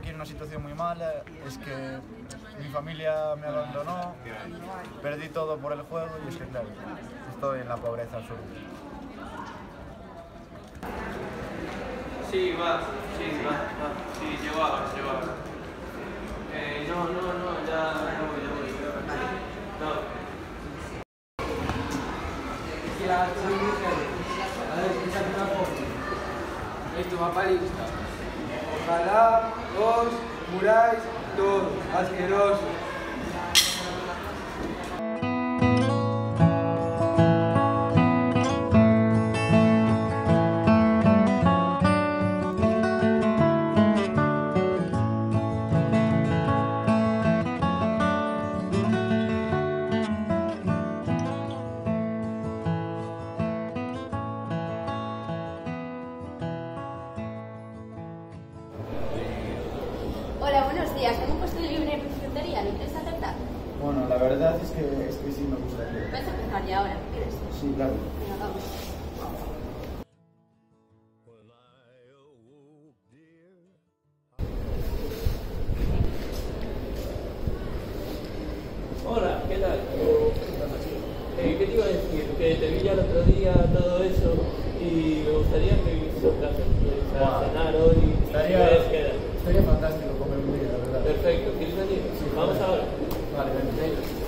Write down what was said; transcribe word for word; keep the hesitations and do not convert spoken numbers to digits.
aquí en una situación muy mala, es que mi familia me abandonó, perdí todo por el juego y es que claro, estoy en la pobreza absoluta. Sí, va, sí, va, va, sí, llego ahora, llego ahora. Eh, no, no, no, ya, ya voy, ya voy. No. A ver, escúchame una foto. Esto va para lista. Ojalá os muráis todos, asquerosos. Hola, buenos días. Tengo un puesto libre en frutería. ¿Me interesa aceptar? Bueno, la verdad es que, es que sí me gustaría. ¿Puedes empezar ya ahora? ¿Quieres? Sí, claro. Venga, vamos. Hola, ¿qué tal? Eh, ¿Qué te iba a decir? Que te vi ya el otro día, todo eso, y me gustaría que viniese a casa, a cenar hoy. Estaría, quedar. estaría fantástico comer un día, la verdad. Perfecto, ¿quieres venir? Sí, vamos vale. ahora. Vale, ven, ven.